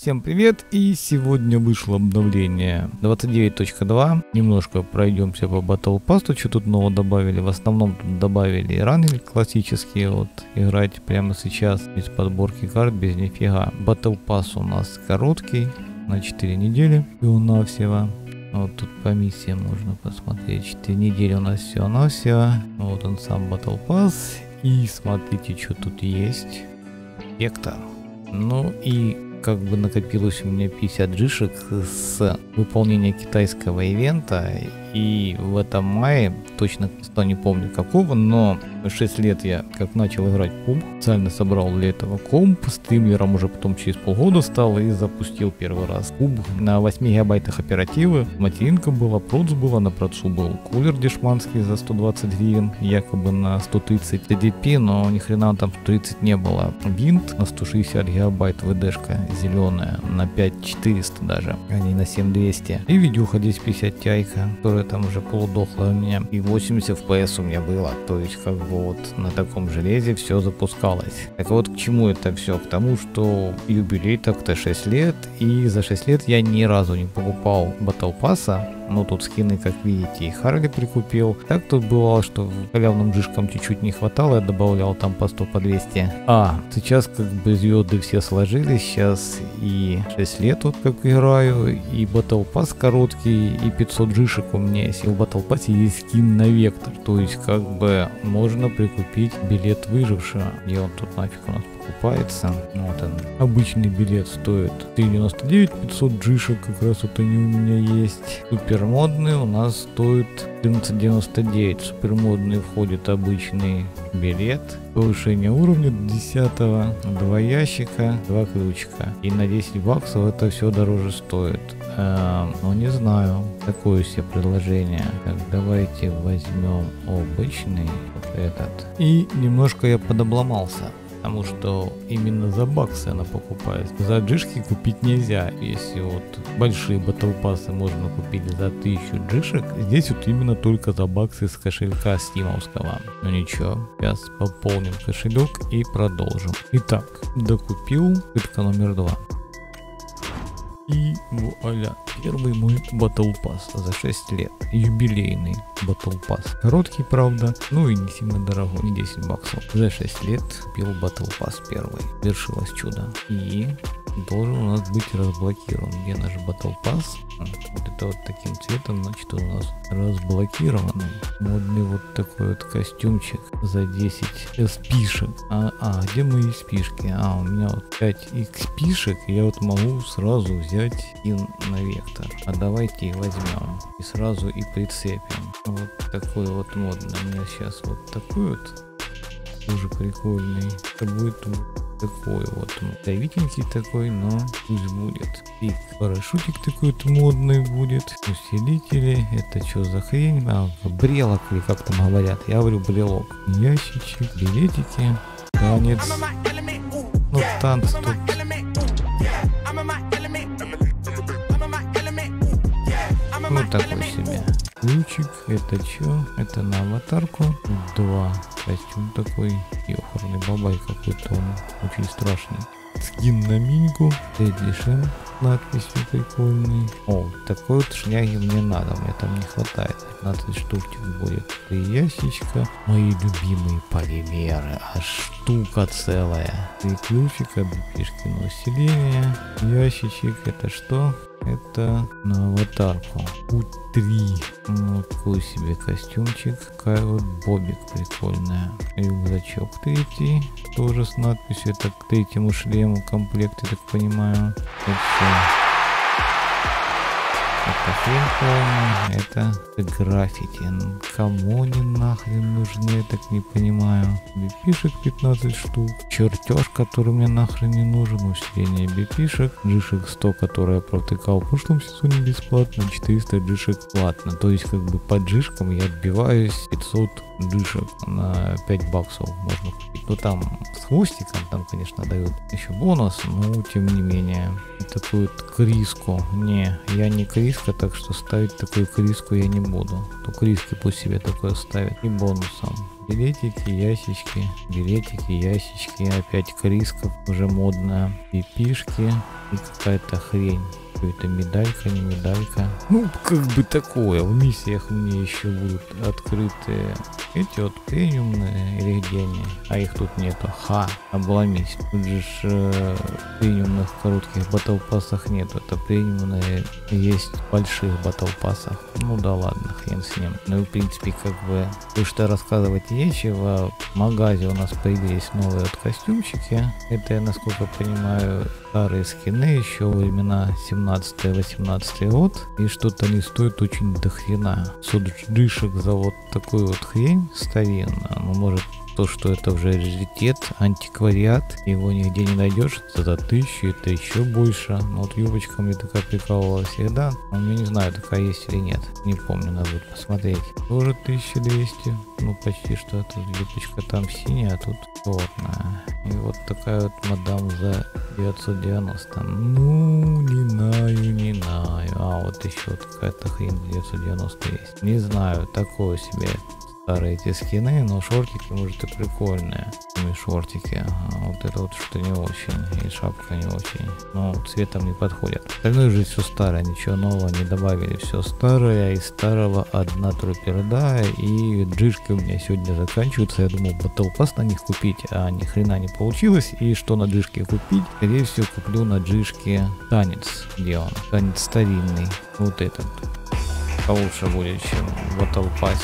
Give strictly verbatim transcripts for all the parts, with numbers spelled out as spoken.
Всем привет, и сегодня вышло обновление двадцать девять точка два. Немножко пройдемся по Battle Pass, что тут нового добавили. В основном тут добавили ранги классические, вот играть прямо сейчас без подборки карт, без нифига. Battle Pass у нас короткий, на четыре недели всего-навсего. Вот тут по миссиям можно посмотреть, четыре недели у нас всего-навсего. Вот он сам Battle Pass, и смотрите, что тут есть. Вектор. Ну и как бы накопилось у меня пятьдесят джишек с выполнения китайского ивента, и в этом мае, точно не помню какого, но шесть лет я как начал играть в пуб, специально собрал для этого комп, стримером уже потом через полгода стал и запустил первый раз пуб на восьми гигабайтах оперативы. Материнка была, проц была, на процу был кулер дешманский за сто двадцать гривен, якобы на сто тридцать ти ди пи, но ни хрена там сто тридцать не было. Винт на сто шестьдесят гигабайт, ви-ди-шка зеленая на пять тысяч четыреста даже, а не на семь тысяч двести. И видюха десять пятьдесят тяйка, которая там уже полудохла у меня. И восемьдесят эф пи эс у меня было, то есть как бы вот на таком железе все запускалось. Так вот к чему это все? К тому, что юбилей так-то шесть лет, и за шесть лет я ни разу не покупал Battle Pass'а. Ну тут скины, как видите, и Харли прикупил. Так тут бывало, что халявным джишкам чуть-чуть не хватало, я добавлял там по сто, по двести. А, сейчас как бы звезды все сложились, сейчас и шесть лет вот как играю, и Battle Pass короткий, и пятьсот джишек у меня есть. И в Battle Pass есть скин на Вектор, то есть как бы можно прикупить билет выжившего. Где он тут нафиг у нас покупается? Вот он. Обычный билет стоит три девяносто девять, пятьсот джишек, как раз вот они у меня есть. Супер модный у нас стоит четырнадцать девяносто девять. Супер модный входит обычный билет, повышение уровня до десятого, два ящика, два ключика, и на десять баксов это все дороже стоит. Эм, ну не знаю, такое себе предложение. Так, давайте возьмем обычный вот этот. И немножко я подобломался, потому что именно за баксы она покупается. За джишки купить нельзя. Если вот большие Battle Pass'ы можно купить за тысячу джишек, здесь вот именно только за баксы с кошелька стимовского. Ну ничего, сейчас пополним кошелек и продолжим. Итак, докупил пытка номер два. И вуаля, первый мой Battle Pass за шесть лет. Юбилейный Battle Pass. Короткий, правда, ну и не сильно дорогой, не десять баксов. За шесть лет купил Battle Pass первый. Вершилось чудо. И должен у нас быть разблокирован. Где наш Battle Pass? Вот это вот таким цветом, значит, у нас разблокированный. Модный вот такой вот костюмчик за десять эс-пишек. А, а, где мои эс-пишки? А, у меня вот пять икс-пишек, и я вот могу сразу взять скин на Вектор. А давайте и возьмем. И сразу и прицепим. Вот такой вот модный. У меня сейчас вот такой вот. Тоже прикольный. Это будет такой вот давитенький такой, но пусть будет. И парашютик такой вот модный будет. Усилители. Это что за хрень? А, брелок или как там говорят. Я говорю брелок. Ящичек, билетики. Танец. Ну танц тут. Ну такой себе. Ключик, это что? Это на аватарку. Два. Костюм такой. Ёхарный бабай какой-то, он очень страшный. Скин на миньку. Эдишн. Надписью прикольный. О, такой вот шняги мне надо. Мне там не хватает. пятнадцать штук будет. Три ящичка. Мои любимые полимеры. Аж штука целая. Три ключика. Бипишки на усиление. Ящичек. Это что? Это на аватарку. Путь три. Вот такой себе костюмчик. Такая вот бобик прикольная. Рюкзачок третий. Тоже с надписью. Это к третьему шлему комплект, я так понимаю. Это все. Это хрень полная. Это граффити. Кому они нахрен нужны, я так не понимаю. Бипишек пятнадцать штук. Чертеж, который мне нахрен не нужен. Усиление бипишек. Джишек сто, который я протыкал в прошлом сезоне бесплатно. четыреста джишек платно. То есть как бы по джишкам я отбиваюсь пятьсот джишек на пять баксов можно купить. Ну там с хвостиком, там конечно дают еще бонус, но тем не менее. Такую вот криску. Не, я не криска, так что ставить такую криску я не буду. То криски пусть себе такое ставят. И бонусом Билетики, ящички, билетики, ящички, опять крисков, уже модная, пипишки и какая-то хрень. Это медалька, не медалька. Ну, как бы такое. В миссиях мне еще будут открыты эти вот премиумные, или где они? А их тут нету. Ха, обломись. Тут же ж, э, премиумных коротких батлпассах нету. Это премиумные есть в больших батлпассах. Ну да ладно, хрен с ним. Ну и в принципе как бы что рассказывать нечего. В магазе у нас появились новые вот костюмчики. Это я, насколько понимаю, старые скины еще во времена семнадцатый-восемнадцатый год. И что-то они стоят очень дохрена. Суджишек за вот такую вот хрень старинную. Ну может то, что это уже раритет, антиквариат, его нигде не найдешь, за тысячу, это еще больше. Но вот юбочка мне такая прикалывала всегда, но я не знаю, такая есть или нет, не помню, надо будет посмотреть. Тоже тысяча двести, ну почти что, это юбочка там синяя, а тут черная. И вот такая вот мадам за девятьсот девяносто. Ну, не знаю, не знаю. А вот еще вот какая-то хрень за девятьсот девяносто есть. Не знаю, такое себе. Старые эти скины, но шортики может и прикольные. Шортики, а вот это вот что не очень, и шапка не очень, но цветом не подходит. Остальное же все старое, ничего нового не добавили, все старое, из старого одна труперда, и джишки у меня сегодня заканчиваются. Я думал Battle Pass на них купить, а ни хрена не получилось. И что на джишке купить? Скорее всего куплю на джишке танец, где он? Танец старинный, вот этот. Получше будет, чем в Battle Pass.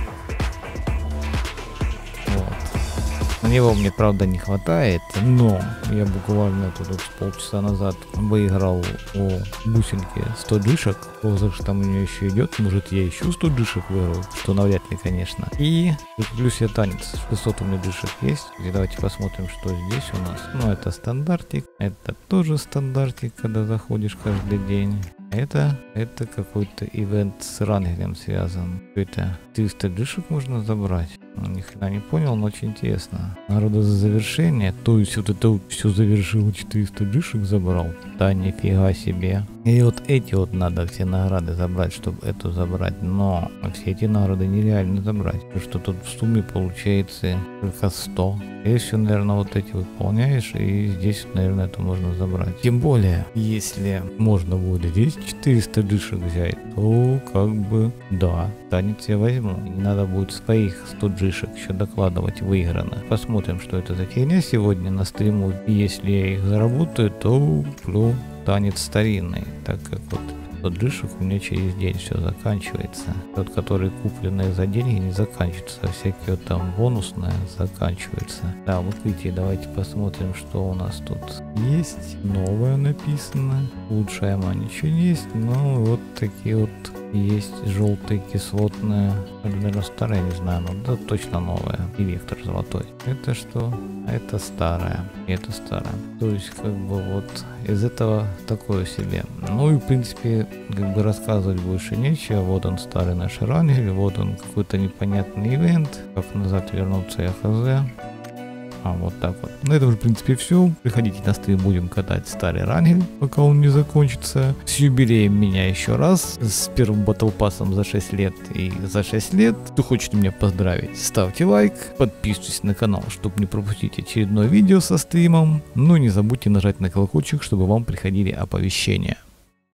На него мне, правда, не хватает, но я буквально тут вот полчаса назад выиграл у бусинки сто джишек. Розыгрыш там у нее еще идет, может я еще сто джишек выиграл, что навряд ли, конечно. И плюс я танец, шестьсот у меня джишек есть. И давайте посмотрим, что здесь у нас. Ну, это стандартик, это тоже стандартик, когда заходишь каждый день. Это, это какой-то ивент с рангелем связан. Это триста джишек можно забрать. Ну, ни хрена не понял, но очень интересно. Народа за завершение. То есть вот это вот все завершило, четыреста джишек забрал. Да нифига себе. И вот эти вот надо все награды забрать, чтобы эту забрать. Но все эти награды нереально забрать. Потому что тут в сумме получается только сто. Если, наверное, вот эти выполняешь, и здесь, наверное, это можно забрать. Тем более, если можно будет здесь четыреста джишек взять, то как бы да, танец я возьму. Не надо будет своих сто джишек еще докладывать выиграно. Посмотрим, что это за фигня сегодня на стриму. И если я их заработаю, то куплю танец старинный, так как вот сто джишек у меня через день все заканчивается. Тот, который купленные за деньги, не заканчивается, а всякие вот там бонусные заканчиваются. Да, вот видите, давайте посмотрим, что у нас тут есть. Новое написано. Лучшая ма ничего не есть, но вот такие вот есть желтые кислотные. Это, наверное, старая, не знаю, но да, точно новая. И вектор золотой. Это что? Это старая. И это старая. То есть, как бы вот из этого такое себе. Ну и в принципе, как бы рассказывать больше нечего. Вот он старый наш рангель, вот он какой-то непонятный ивент. Как назад вернуться, я хз. А вот так вот. На этом же в принципе все. Приходите на стрим, будем катать старый рангель, пока он не закончится. С юбилеем меня еще раз. С первым батл пассом за шесть лет и за шесть лет. Кто хочет меня поздравить, ставьте лайк. Подписывайтесь на канал, чтобы не пропустить очередное видео со стримом. Ну и не забудьте нажать на колокольчик, чтобы вам приходили оповещения.